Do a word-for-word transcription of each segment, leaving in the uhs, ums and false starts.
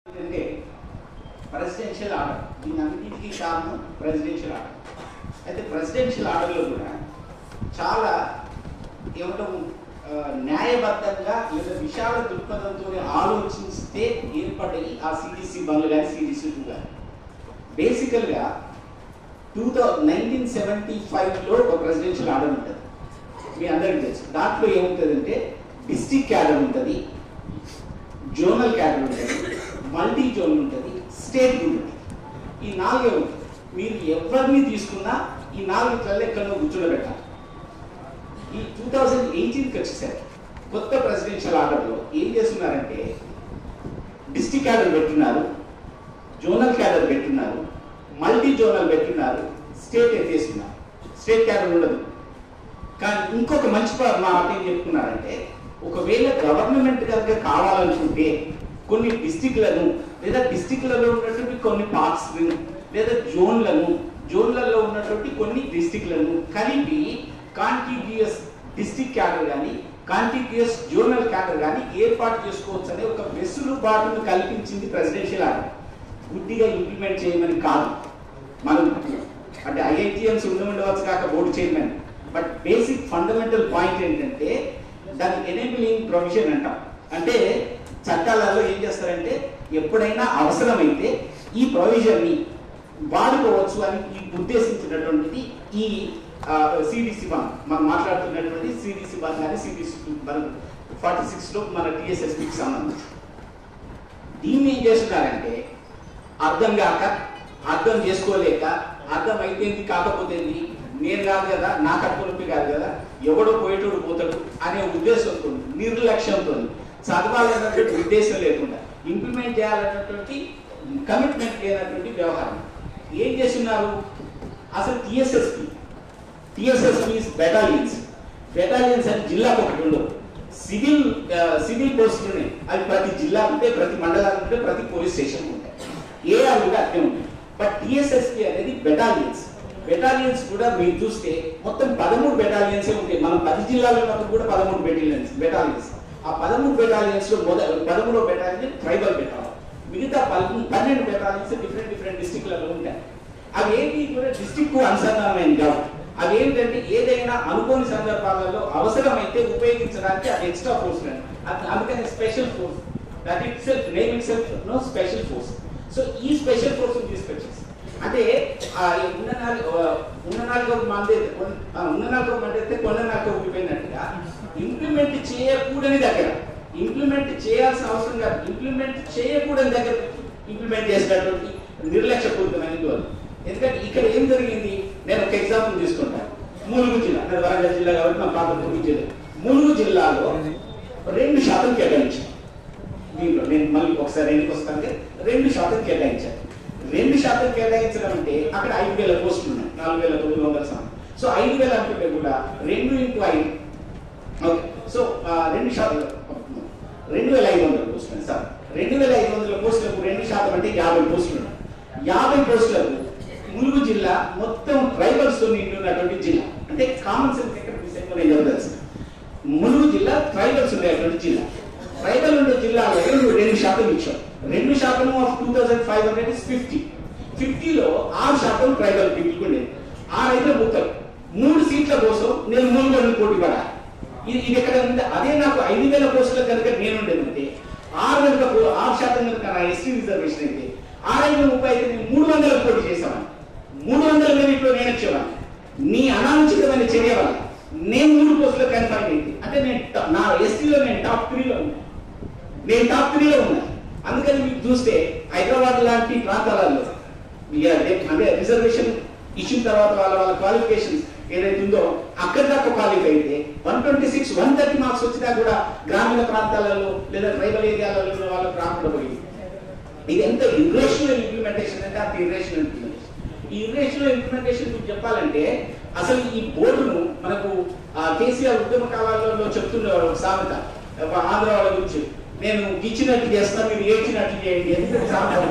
అంటే presidential order, దీని అన్నింటికీ కారణం ప్రెసిడెన్షియల్ ఆర్డర్. అయితే ప్రెసిడెన్షియల్ ఆర్డర్లో కూడా చాలా ఏమంటాం న్యాయబద్ధంగా లేదా విశాల దృక్పథంతో ఆలోచిస్తే ఏర్పడ్డాయి ఆ సిడిసి వన్ కానీ సిడిసి టూ కానీ. బేసికల్గా టూ థౌజండ్ నైన్టీన్ సెవెంటీ ఫైవ్లో ఒక ప్రెసిడెన్షియల్ ఆర్డర్ ఉంటుంది, మీ అందరికీ తెలుసు. దాంట్లో ఏముంటుందంటే డిస్ట్రిక్ట్ క్యాడర్ ఉంటుంది, జోనల్ క్యాడర్ ఉంటుంది, మల్టీ జోన్ ఉంటుంది, స్టేట్ ఉంటుంది. ఈ నాలుగే ఉంటుంది. మీరు ఎవరిని తీసుకున్నా ఈ నాలుగు ఎక్కడో కూర్చోబెట్టాలి. ఈ టూ థౌజండ్ ఎయిటీన్కి వచ్చేసరి కొత్త ప్రెసిడెన్షియల్ ఆర్డర్లో ఏం చేస్తున్నారంటే డిస్ట్రిక్ట్ క్యాడర్ పెట్టున్నారు, జోనల్ క్యాడర్ పెట్టున్నారు, మల్టీ జోనల్ పెట్టున్నారు, స్టేట్ ఎత్తేస్తున్నారు. స్టేట్ క్యాడర్ ఉండదు. కానీ ఇంకొక మంచి మాట ఏం చెప్తున్నారంటే ఒకవేళ గవర్నమెంట్ కనుక కావాలనుకుంటే కొన్ని డిస్టిక్లను లేదా డిస్టిక్లలో ఉన్నటువంటి కొన్ని పార్ట్స్ని లేదా జోన్లను జోన్లలో ఉన్నటువంటి కొన్ని డిస్టిక్లను కలిపి కాంటిగ్యూయస్ డిస్ట్రిక్ట్ క్యాడర్ కానీ కాంటిగ్యూయస్ జోనల్ క్యాడర్ కానీ ఏర్పాటు చేసుకోవచ్చు అనే ఒక వెసులుబాటును కల్పించింది ప్రెసిడెన్షియల్ ఆర్డర్. గుడ్డిగా ఇంప్లిమెంట్ చేయమని కాదు. మనం అంటే ఐఐటిఎన్స్ ఉండి ఉండవచ్చు కాక board chairman, but basic fundamental point ఏంటంటే దాని ఎనేబులింగ్ ప్రొవిజన్ అంటాం. అంటే చట్టాలలో ఏం చేస్తారంటే ఎప్పుడైనా అవసరమైతే ఈ ప్రొవిజన్ని వాడుకోవచ్చు అని ఉద్దేశించినటువంటిది ఈ సిడిసి వన్. మనం మాట్లాడుతున్నటువంటి సిడిసి వన్ కానీ సిడిసి టూ మన ఫార్టీ సిక్స్లో మన టిఎస్ఎస్పికి సంబంధించి. దీన్ని ఏం చేస్తున్నారంటే అర్థం కాక అర్థం చేసుకోలేక అర్థం అయితేంది కాకపోతేంది నేను కాదు కదా, నా కడుపు నొప్పి కాదు కదా, ఎవడో పోయేటోడు పోతాడు అనే ఉద్దేశంతో నిర్లక్ష్యంతో చదవాలన్నటువంటి ఉద్దేశం లేకుండా ఇంప్లిమెంట్ చేయాలన్నటువంటి కమిట్మెంట్ లేనటువంటి వ్యవహారం ఏం చేస్తున్నారు. అసలు టిఎస్ఎస్పి టిఎస్ఎస్పి బెటాలియన్స్ బెటాలియన్స్ అని జిల్లాకు ఒకటి ఉండవు. సివిల్ సివిల్ పోస్టులునే అవి ప్రతి జిల్లా ఉంటే, ప్రతి మండలానికి ఉంటే, ప్రతి పోలీస్ స్టేషన్ ఉంటాయి. ఏఆర్ కూడా అట్లే ఉంటుంది. బట్ టిఎస్ఎస్పి అనేది బెటాలియన్స్. బెటాలియన్స్ కూడా మీరు చూస్తే మొత్తం పదమూడు బెటాలియన్సే ఉంటాయి. మనం పది జిల్లాలో మొత్తం కూడా పదమూడు బెటాలియన్స్ బెటాలియన్స్ ఆ పదమూడు బెటాలియన్స్ లో మొదటి పదమూడో బెటాలియన్ ట్రైబల్ బెటాలియన్, మిగతా పన్నెండు బెటాలియన్స్ డిఫరెంట్ డిఫరెంట్ డిస్ట్రిక్ట్లలో ఉంటాయి. అవి ఏంటి కూడా డిస్ట్రిక్ట్ కు అనుసంధానమైన కాదు. అవి ఏంటంటే ఏదైనా అనుకోని సందర్భాలలో అవసరమైతే ఉపయోగించడానికి అది ఎక్స్ట్రా ఫోర్స్ అండి. అందుకని special force, that itself name itself no special force. So ఈ స్పెషల్ ఫోర్స్ తీసుకొచ్చేసి అంటే ఉన్న నాలుగు ఉన్న నాలుగు మంది ఉన్న నాలుగు మంది అయితే కొన్న నాలుగు ఊడిపోయినట్టుగా ఇంప్లిమెంట్ చేయకూడని దగ్గర ఇంప్లిమెంట్ చేయాల్సిన అవసరం కాదు, ఇంప్లిమెంట్ చేయకూడని దగ్గర ఇంప్లిమెంట్ చేసినటువంటి నిర్లక్ష్యపూరితమైన వాళ్ళు. ఎందుకంటే ఇక్కడ ఏం జరిగింది, నేను ఒక ఎగ్జాంపుల్ తీసుకుంటాను. ములుగు జిల్లా, నేను వరంగల్ జిల్లా కాబట్టి మా పాత ములుగు జిల్లా ములుగు జిల్లాలో రెండు శాతం కేటాయించాను. దీంట్లో నేను మళ్ళీ ఒకసారి ఎందుకు వస్తానంటే రెండు శాతం కేటాయించాను. రెండు శాతం కేటాయించడం అంటే అక్కడ ఐదు వేల పోస్టులు ఉన్నాయి, నాలుగు వేల తొమ్మిది వందల శాతం. సో ఐదు వేల అనుకుంటే కూడా రెండు ఇంటూ ఐదు ఓకే. సో రెండు శాతం రెండు వేల ఐదు వందల పోస్టులు సార్ రెండు వేల ఐదు వందల పోస్టులకు రెండు శాతం అంటే యాభై పోస్టులు ఉన్నాయి. యాభై పోస్టులకు ములుగు జిల్లా మొత్తం ట్రైబల్స్ తో నిండి ఉన్నటువంటి జిల్లా. అంటే కామన్ సెన్స్ ఎక్కడ నేను తెలుసు, ములుగు జిల్లా ట్రైబల్స్ ఉండేటువంటి జిల్లా. ట్రైబల్ ఉండే జిల్లాలో రెండు శాతం ఇచ్చాం. రెండు శాతం of two thousand five hundred is fifty ఫిఫ్టీలో ఆరు శాతం ట్రైబల్ పీపుల్ ఉండేది. ఆరు అయితే పోతారు. మూడు సీట్ల కోసం నేను మూడు వందలు పోటీ పడాలి. ఇది ఇది ఎక్కడ ఉంది. అదే నాకు ఐదు వేల పోస్టుల కనుక నేను ఉండేదంటే ఆరు కనుక ఆరు శాతం కనుక నా ఎస్టీ రిజర్వేషన్ అయితే ఆరు ఐదు ముప్పై అయితే నేను మూడు వందల పోటీ చేసేవాడిని. మూడు వందల మెరిట్లో నేను వచ్చేవాడిని. నీ అనాలోచితమైన చర్య వల్ల నేను మూడు పోస్టులో కన్ఫైన్ అయింది. అంటే నేను నా ఎస్టీలో నేను టాప్ త్రీలో ఉన్నాను నేను టాప్ త్రీలో ఉన్నాను అందుకని మీకు చూస్తే హైదరాబాద్ లాంటి ప్రాంతాలలో అంటే రిజర్వేషన్ ఇచ్చిన తర్వాత వాళ్ళ వాళ్ళ క్వాలిఫికేషన్స్ ఏదైతే ఉందో అక్కడి దాకా క్వాలిఫై అయితే one twenty six one thirty marks వచ్చినా కూడా గ్రామీణ ప్రాంతాలలో లేదా ట్రైబల్ ఏరియాలలో వాళ్ళకి రాకుండా పోయింది. ఇది ఎంత ఇర్రేషనల్ ఇంప్లిమెంటేషన్ అంటే అంత ఇర్రేషనల్ ఇంప్లిమెంటేషన్. ఈ ఇర్రేషనల్ ఇంప్లిమెంటేషన్ మీకు చెప్పాలంటే అసలు ఈ బోర్డును మనకు కేసీఆర్ ఉద్యమ కాలాలలో చెప్తుండేవాడు ఒక సామెత ఆంధ్ర వాళ్ళ గురించి, నేను ఇచ్చినట్టు చేస్తాను మీరు ఏడ్చినట్లు చేయండి ఎందుకంటే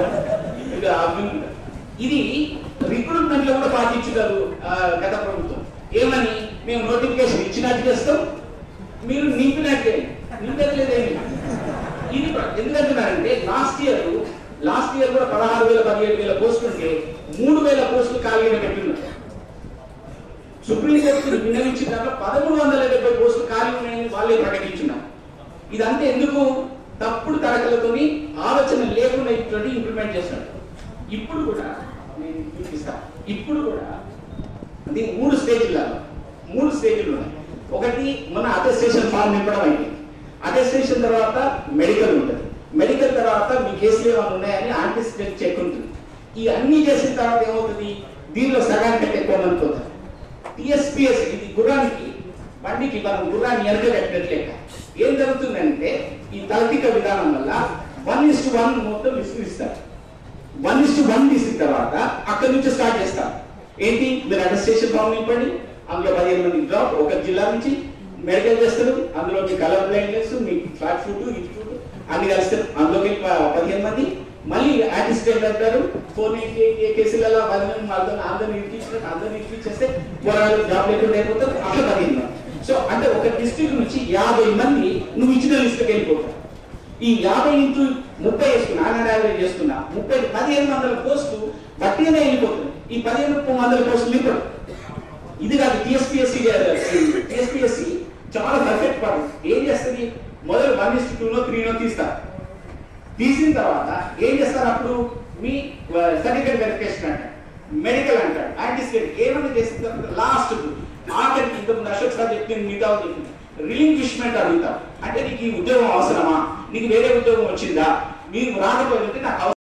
సామెత. ఇది రిక్రూట్మెంట్ లో కూడా పాటించారు గత ప్రభుత్వం. ఏమని, మేము నోటిఫికేషన్ ఇచ్చినట్టు చేస్తాం మీరు నింపినట్టు నింపట్లేదేమి. ఇది ఎందుకంటున్నారంటే లాస్ట్ ఇయర్ లాస్ట్ ఇయర్ కూడా పదహారు వేల పదిహేడు వేల పోస్టులు ఉంటే మూడు వేల పోస్టులు ఖాళీగా పెట్టున్నారు. సుప్రీంకోర్టు విన్నవించిన దాంట్లో పదమూడు వందల డెబ్బై పోస్టులు ఖాళీ ఉన్నాయని వాళ్ళే ప్రకటించున్నారు. ఇదంతా ఎందుకు? తప్పుడు తరగతులతోని ఆలోచన లేకుండా ఇటువంటి ఇంప్లిమెంట్ చేస్తున్నారు. ఇప్పుడు కూడా నేను చూపిస్తాను. ఇప్పుడు కూడా అది మూడు స్టేజ్లలో మూడు స్టేజ్లు ఉన్నాయి. ఒకటి మన అటెస్టేషన్ ఫామ్ నింపడం అయింది. అటెస్టేషన్ తర్వాత మెడికల్ ఉంటుంది. మెడికల్ తర్వాత మీ కేసులు ఏమైనా ఉన్నాయని ఆంటిసిపేట్ చెక్ ఉంటుంది. ఈ అన్ని చేసిన తర్వాత ఏమవుతుంది? దీనిలో సగానికంటే ఎక్కువ మంది పోతారు. టిఎస్పిఎస్ ఇది గుర్రానికి బండికి మనం గుర్రాన్ని వెనక కట్టినట్లేక ఏం జరుగుతుందంటే ఈ తలతిక విధానం వల్ల వన్ ఇస్ టు వన్ మొత్తం విస్తరిస్తారు. వన్ ఇస్ టు వన్ తీసిన తర్వాత అక్కడి నుంచి స్టార్ట్ చేస్తారు. ఏంటి? మీరు అటెస్టేషన్ ఫామ్ నింపండి, అందులో పదిహేను మంది డ్రాప్ ఒక జిల్లా నుంచి మెడికల్ చేస్తారు, అందులో మీ కలర్ బ్లైండ్నెస్, మీ ఫ్లాట్ ఫుడ్, ఇటు ఫుడ్ అన్ని కలిస్తారు, అందులోకి పదిహేను మంది. మళ్ళీ యాటిస్టేట్ అంటారు. ఫోన్ కేసులలో పది మంది వాళ్ళతో అందరిని ఇరికించినట్టు అందరిని ఇరికించేస్తే పోరాడు జాబ్ లేకుండా అయిపోతారు. అట్లా పదిహేను మంది. సో అంటే ఒక డిస్ట్రిక్ట్ నుంచి యాభై మంది నువ్వు ఇచ్చిన లిస్టుకి వెళ్ళిపోతావు. ఈ యాభై ఇంటూ ముప్పై వేసుకున్నా నాన్న యావరేజ్ చేస్తున్నా ముప్పై పదిహేను వందల పోస్టు బట్టిగానే వెళ్ళిపోతుంది. ఈ పదిహేను వందల పోస్టులు ఇప్పుడు ఇది కాదు. టీఎస్పీఎస్సీ టీఎస్పీఎస్సీ చాలా పర్ఫెక్ట్ పాటు ఏం చేస్తుంది? మొదలు వన్ ఇస్ టూనో త్రీనో తీస్తారు. తీసిన తర్వాత ఏం చేస్తారు? అప్పుడు మీ సర్టిఫికేట్ వెరిఫికేషన్ అంటారు, మెడికల్ అంటారు, యాంటిసిపేట్ ఏమైనా చేసిన తర్వాత లాస్ట్ ఆఖరికి ఇంతకుముందు అశోక్ సార్ చెప్పింది మిగతా చెప్పింది రిలింక్విష్మెంట్ అడుగుతారు. అంటే నీకు ఈ ఉద్యోగం అవసరమా? నీకు వేరే ఉద్యోగం వచ్చిందా? మీరు రాకపోతే నాకు